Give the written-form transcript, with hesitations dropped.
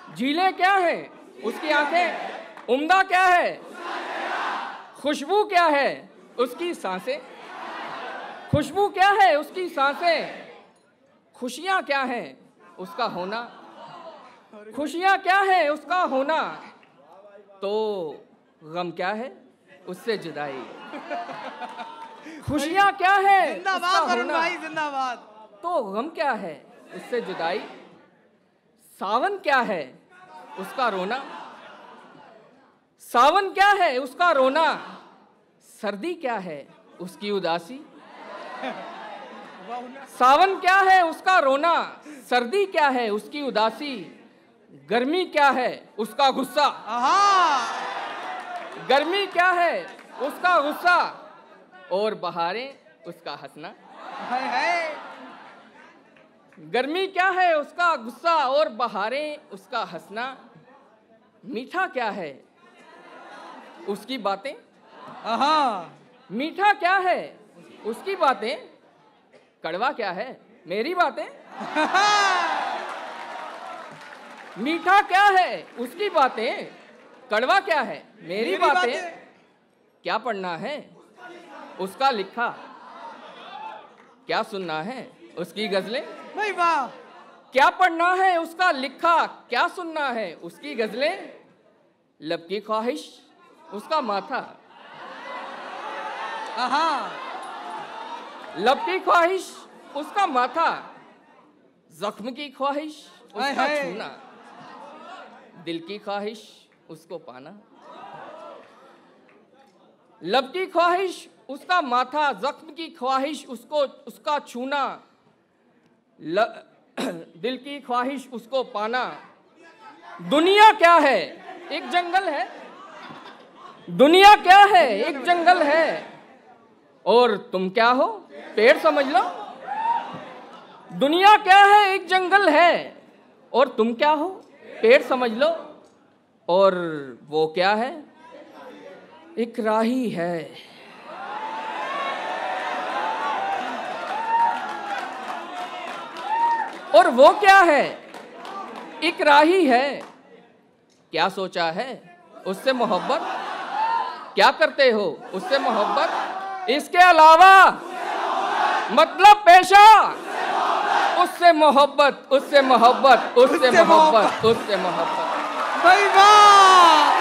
झीलें क्या हैं? उसकी आंखें। उम्दा क्या है? खुशबू क्या है? उसकी सांसें। खुशबू क्या है? उसकी सांसें। खुशियाँ क्या हैं? उसका होना। खुशियाँ क्या है? उसका होना। तो गम क्या है? उससे जुदाई। खुशियाँ क्या है? जिंदाबाद वरुण भाई, जिंदाबाद। तो गम क्या है? उससे जुदाई। सावन क्या है? उसका रोना। सावन क्या है? उसका रोना। सर्दी क्या है? उसकी उदासी। सावन क्या है? उसका रोना। सर्दी क्या है? उसकी उदासी। गर्मी क्या है? उसका गुस्सा। गर्मी क्या है? उसका गुस्सा। और बहारें उसका हंसना। गर्मी क्या है? उसका गुस्सा। और बहारें उसका हंसना। मीठा क्या है? उसकी बातें। मीठा क्या है? उसकी बातें। कड़वा क्या है? मेरी बातें। मीठा क्या है? उसकी बातें। कड़वा क्या है? मेरी बातें। क्या पढ़ना है? उसका लिखा। क्या सुनना है? उसकी गजलें। भाई वाह। क्या पढ़ना है? उसका लिखा। क्या सुनना है? उसकी गजलें। लब की ख्वाहिश उसका माथा। लब की ख्वाहिश उसका माथा। जख्म की ख्वाहिश उसका छूना। दिल की ख्वाहिश उसको पाना। लब की ख्वाहिश उसका माथा। जख्म की ख्वाहिश उसका छूना। दिल की ख्वाहिश उसको पाना। दुनिया क्या है? एक जंगल है। दुनिया क्या है? एक जंगल है। और तुम क्या हो? पेड़ समझ लो। दुनिया क्या है? एक जंगल है। और तुम क्या हो? पेड़ समझ लो। और वो क्या है? एक राही है। और वो क्या है? एक राही है। क्या सोचा है? उससे मोहब्बत। क्या करते हो? उससे मोहब्बत। इसके अलावा मतलब पेशा। उससे मोहब्बत, उससे मोहब्बत, उससे मोहब्बत, उससे मोहब्बत। भाई वाह।